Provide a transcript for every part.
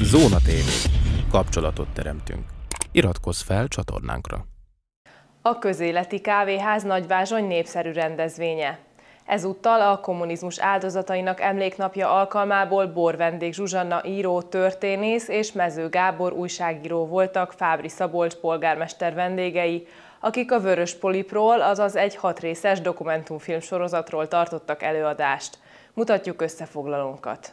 Zóna TV. Kapcsolatot teremtünk. Iratkozz fel csatornánkra. A Közéleti Kávéház Nagyvázsony népszerű rendezvénye. Ezúttal a kommunizmus áldozatainak emléknapja alkalmából Bor-Vendég Zsuzsanna író, történész és Mező Gábor újságíró voltak Fábry Szabolcs polgármester vendégei, akik a Vörös Polipról, azaz egy 6 részes dokumentumfilm sorozatról tartottak előadást. Mutatjuk összefoglalónkat.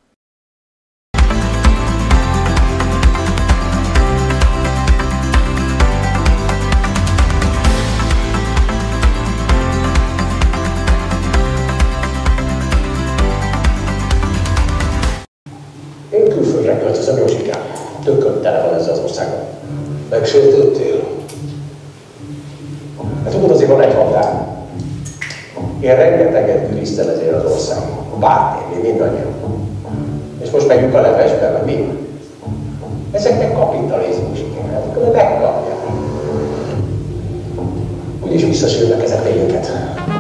Én külföldre költözöm, Józsikám. Tököm tele van ezzel az országban. Megsértődtél? Hát tudod, azért van egy határ. Én rengeteget küzdtem ezért az országban. Bármi, mi mindannyian. És most megyünk a levesbe, vagy mi? Ezeknek kapitalizmus, igen. Hát akkor megkapják. Úgyis visszasülnek ezek lényeket.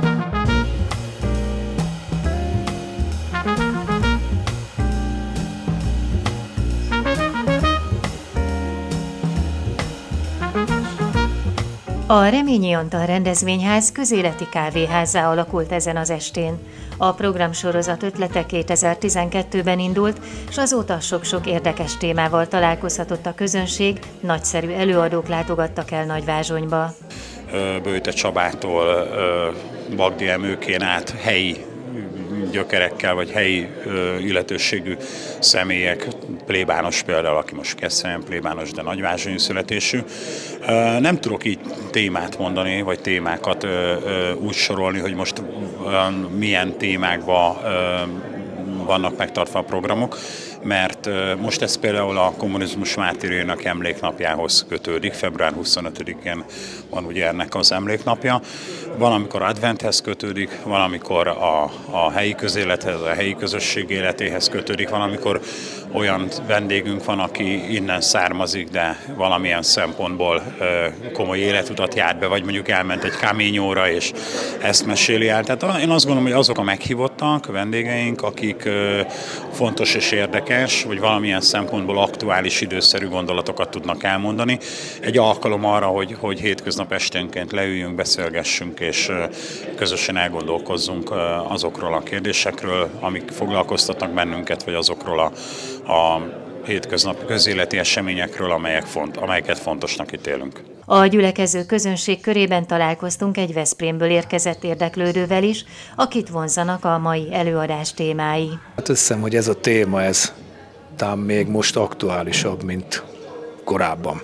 A Reményi Antal rendezvényház közéleti kávéházzá alakult ezen az estén. A programsorozat ötlete 2012-ben indult, és azóta sok-sok érdekes témával találkozhatott a közönség, nagyszerű előadók látogattak el Nagyvázsonyba. Böjte Csabától Bagdi Emőkén át helyi gyökerekkel, vagy helyi illetőségű személyek, plébános például, aki most Keszthelyen plébános, de nagyvázsonyi születésű. Nem tudok így témát mondani, vagy témákat úgy sorolni, hogy most milyen témákban vannak megtartva a programok, mert most ez például a kommunizmus mártírjainak emléknapjához kötődik, február 25-én van ugye ennek az emléknapja. Van, amikor adventhez kötődik, van, amikor a helyi közélethez, a helyi közösség életéhez kötődik, van, amikor olyan vendégünk van, aki innen származik, de valamilyen szempontból komoly életutat járt be, vagy mondjuk elment egy Camino-ra, és ezt meséli el. Tehát én azt gondolom, hogy azok a meghívottak, vendégeink, akik fontos és érdekes, vagy valamilyen szempontból aktuális, időszerű gondolatokat tudnak elmondani. Egy alkalom arra, hogy hétköznap esténként leüljünk, beszélgessünk, és közösen elgondolkozzunk azokról a kérdésekről, amik foglalkoztatnak bennünket, vagy azokról a hétköznapi közéleti eseményekről, amelyeket fontosnak ítélünk. A gyülekező közönség körében találkoztunk egy Veszprémből érkezett érdeklődővel is, akit vonzanak a mai előadás témái. Hát azt hiszem, hogy ez a téma, ez talán még most aktuálisabb, mint korábban.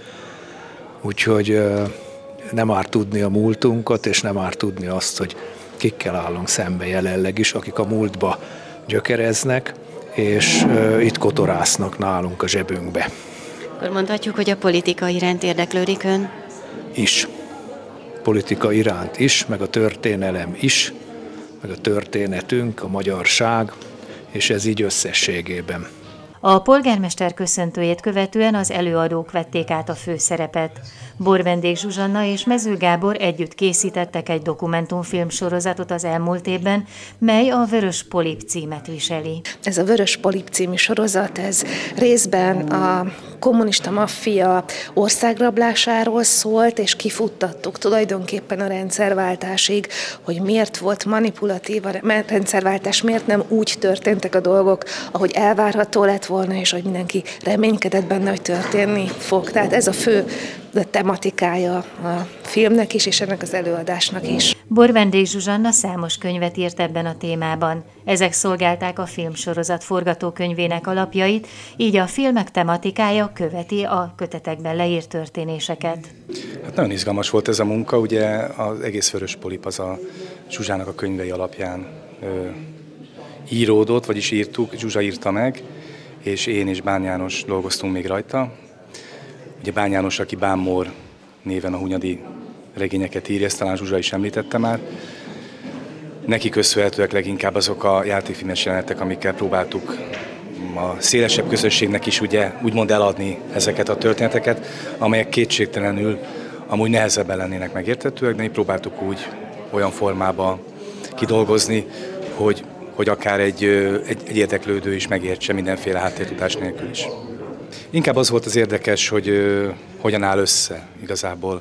Úgyhogy nem árt tudni a múltunkat, és nem árt tudni azt, hogy kikkel állunk szembe jelenleg is, akik a múltba gyökereznek, és itt kotorásznak nálunk a zsebünkbe. Akkor mondhatjuk, hogy a politika iránt érdeklődik ön? Is. Politika iránt is, meg a történelem is, meg a történetünk, a magyarság, és ez így összességében. A polgármester köszöntőjét követően az előadók vették át a főszerepet. Bor-Vendég Zsuzsanna és Mező Gábor együtt készítettek egy dokumentumfilm sorozatot az elmúlt évben, mely a Vörös Polip címet viseli. Ez a Vörös Polip című sorozat, ez részben a kommunista maffia országrablásáról szólt, és kifuttattuk tulajdonképpen a rendszerváltásig, hogy miért volt manipulatív a rendszerváltás, miért nem úgy történtek a dolgok, ahogy elvárható lett volna, és hogy mindenki reménykedett benne, hogy történni fog. Tehát ez a fő tematikája a filmnek is, és ennek az előadásnak is. Bor-Vendég Zsuzsanna számos könyvet írt ebben a témában. Ezek szolgálták a filmsorozat forgatókönyvének alapjait, így a filmek tematikája követi a kötetekben leírt történéseket. Hát nagyon izgalmas volt ez a munka, ugye az egész Vörös Polip az a Zsuzsának a könyvei alapján íródott, vagyis írtuk, Zsuzsa írta meg, és én és Bán János dolgoztunk még rajta. Ugye Bán János, aki Bán Mór néven a hunyadi regényeket írja, ezt talán Zsuzsa is említette már. Neki köszönhetőek leginkább azok a játékfilmes jelenetek, amikkel próbáltuk a szélesebb közösségnek is ugye úgymond eladni ezeket a történeteket, amelyek kétségtelenül amúgy nehezebben lennének megérthetőek, de mi próbáltuk úgy olyan formában kidolgozni, hogy hogy akár egy érdeklődő is megértse mindenféle háttértudás nélkül is. Inkább az volt az érdekes, hogy hogyan áll össze igazából,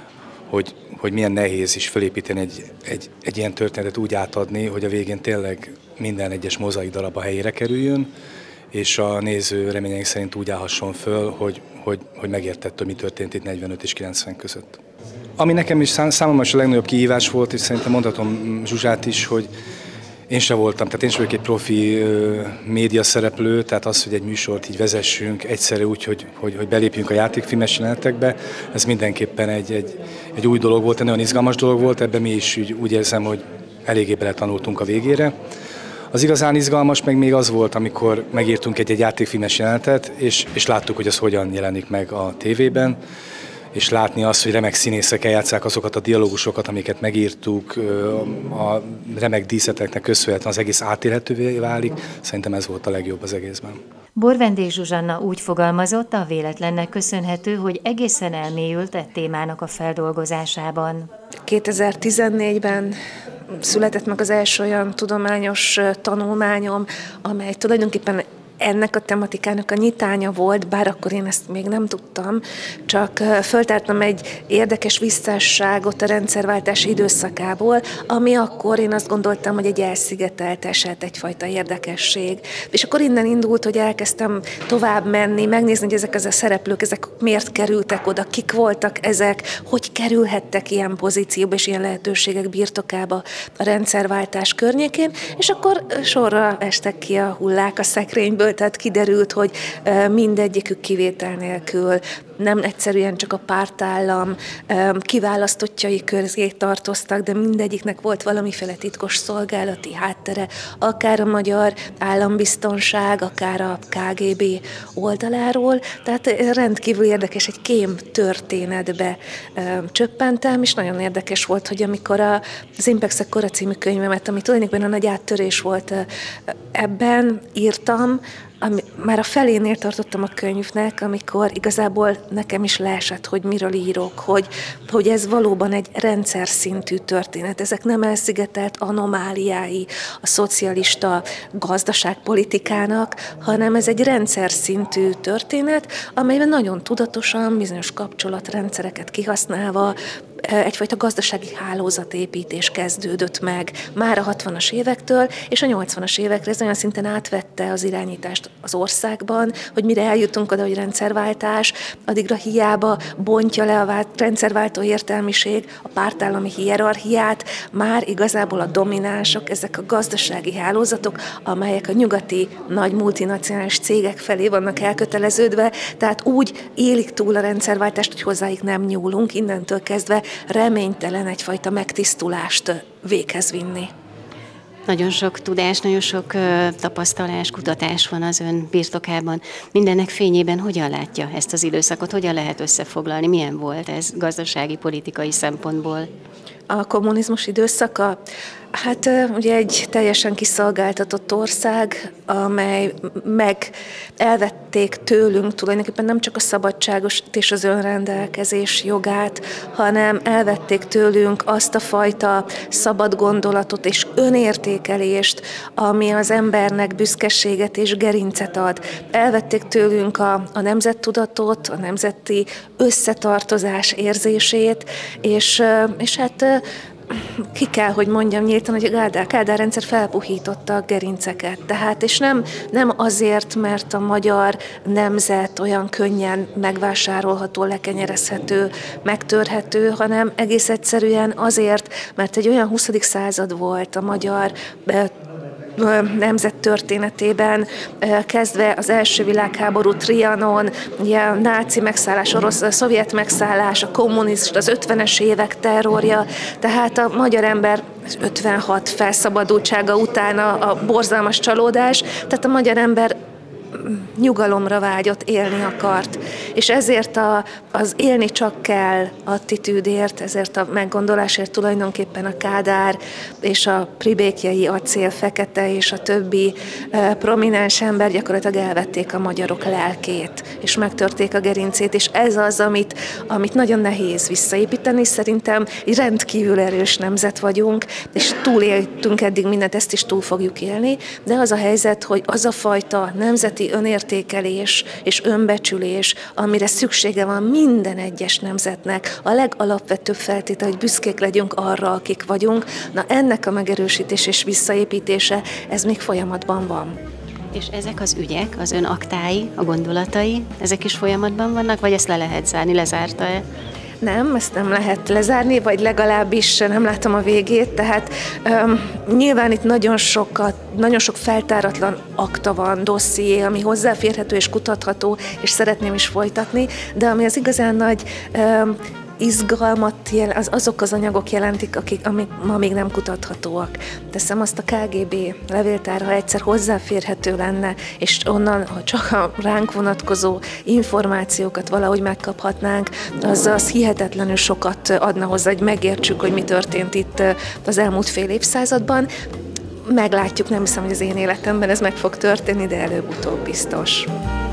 hogy milyen nehéz is felépíteni egy ilyen történetet úgy átadni, hogy a végén tényleg minden egyes mozaik darab a helyére kerüljön, és a néző reményeink szerint úgy állhasson föl, hogy megértette, mi történt itt 45 és 90 között. Ami nekem is számomra is a legnagyobb kihívás volt, és szerintem mondhatom Zsuzsát is, hogy én sem voltam, tehát én sem vagyok egy profi média szereplő, tehát az, hogy egy műsort így vezessünk egyszerre úgy, hogy belépjünk a játékfilmes jelenetekbe, ez mindenképpen egy új dolog volt, egy nagyon izgalmas dolog volt, ebben mi is úgy érzem, hogy eléggé beletanultunk a végére. Az igazán izgalmas meg még az volt, amikor megírtunk egy játékfilmes jelenetet, és láttuk, hogy az hogyan jelenik meg a tévében, és látni azt, hogy remek színészek eljátszák azokat a dialógusokat, amiket megírtuk, a remek díszleteknek köszönhetően az egész átélhetővé válik. Szerintem ez volt a legjobb az egészben. Bor-Vendég Zsuzsanna úgy fogalmazott, a véletlennek köszönhető, hogy egészen elmélyült egy témának a feldolgozásában. 2014-ben született meg az első olyan tudományos tanulmányom, amely tulajdonképpen ennek a tematikának a nyitánya volt, bár akkor én ezt még nem tudtam, csak föltártam egy érdekes visszásságot a rendszerváltás időszakából, ami akkor én azt gondoltam, hogy egy elszigetelt eset, egyfajta érdekesség. És akkor innen indult, hogy elkezdtem tovább menni, megnézni, hogy ezek a szereplők, ezek miért kerültek oda, kik voltak ezek, hogy kerülhettek ilyen pozícióba és ilyen lehetőségek birtokába a rendszerváltás környékén, és akkor sorra estek ki a hullák a szekrényből, tehát kiderült, hogy mindegyikük kivétel nélkül nem egyszerűen csak a pártállam kiválasztottjai közé tartoztak, de mindegyiknek volt valamiféle titkos szolgálati háttere, akár a magyar állambiztonság, akár a KGB oldaláról. Tehát rendkívül érdekes, egy kém történetbe csöppentem, és nagyon érdekes volt, hogy amikor az Impexek kora című könyvemet, ami tulajdonképpen a nagy áttörés volt, ebben írtam, már a felénél tartottam a könyvnek, amikor igazából nekem is leesett, hogy miről írok, hogy ez valóban egy rendszer szintű történet. Ezek nem elszigetelt anomáliái a szocialista gazdaságpolitikának, hanem ez egy rendszer szintű történet, amelyben nagyon tudatosan bizonyos kapcsolatrendszereket kihasználva egyfajta gazdasági hálózatépítés kezdődött meg már a 60-as évektől, és a 80-as évekre ez olyan szinten átvette az irányítást az országban, hogy mire eljutunk oda, hogy rendszerváltás, addigra hiába bontja le a rendszerváltó értelmiség a pártállami hierarchiát, már igazából a dominánsok, ezek a gazdasági hálózatok, amelyek a nyugati nagy multinacionális cégek felé vannak elköteleződve, tehát úgy élik túl a rendszerváltást, hogy hozzájuk nem nyúlunk, innentől kezdve reménytelen egyfajta megtisztulást véghez vinni. Nagyon sok tudás, nagyon sok tapasztalás, kutatás van az ön birtokában. Mindennek fényében hogyan látja ezt az időszakot, hogyan lehet összefoglalni, milyen volt ez gazdasági, politikai szempontból? A kommunizmus időszaka, hát ugye egy teljesen kiszolgáltatott ország, amely elvették tőlünk tulajdonképpen nem csak a szabadságos és az önrendelkezés jogát, hanem elvették tőlünk azt a fajta szabad gondolatot és önértékelést, ami az embernek büszkeséget és gerincet ad. Elvették tőlünk a nemzettudatot, a nemzeti összetartozás érzését, és hát ki kell, hogy mondjam nyíltan, hogy a Kádár rendszer felpuhította a gerinceket. Tehát, és nem azért, mert a magyar nemzet olyan könnyen megvásárolható, lekenyerezhető, megtörhető, hanem egész egyszerűen azért, mert egy olyan 20. század volt a magyar nemzet történetében, kezdve az első világháború, Trianon, ugye a náci megszállás, a szovjet megszállás, a kommunizmus, az 50-es évek terrorja, tehát a magyar ember 56 felszabadultsága után a borzalmas csalódás, tehát a magyar ember nyugalomra vágyott, élni akart. És ezért az élni csak kell attitűdért, ezért a meggondolásért tulajdonképpen a Kádár és a pribékjai Acél, Fekete és a többi prominens ember gyakorlatilag elvették a magyarok lelkét, és megtörték a gerincét, és ez az, amit nagyon nehéz visszaépíteni. Szerintem egy rendkívül erős nemzet vagyunk, és túléltünk eddig mindent, ezt is túl fogjuk élni, de az a helyzet, hogy az a fajta nemzeti önértékelés és önbecsülés, amire szüksége van minden egyes nemzetnek, a legalapvetőbb feltétel, hogy büszkék legyünk arra, akik vagyunk, na ennek a megerősítés és visszaépítése, ez még folyamatban van. És ezek az ügyek, az ön aktái, a gondolatai, ezek is folyamatban vannak, vagy ezt le lehet zárni, lezárta-e? Nem, ezt nem lehet lezárni, vagy legalábbis nem látom a végét, tehát nyilván itt nagyon sok feltáratlan akta van, dosszié, ami hozzáférhető és kutatható, és szeretném is folytatni, de ami az igazán nagy izgalmat azok az anyagok jelentik, amik ma még nem kutathatóak. Teszem azt, a KGB levéltár, ha egyszer hozzáférhető lenne, és onnan, ha csak a ránk vonatkozó információkat valahogy megkaphatnánk, az hihetetlenül sokat adna hozzá, hogy megértsük, hogy mi történt itt az elmúlt fél évszázadban. Meglátjuk, nem hiszem, hogy az én életemben ez meg fog történni, de előbb-utóbb biztos.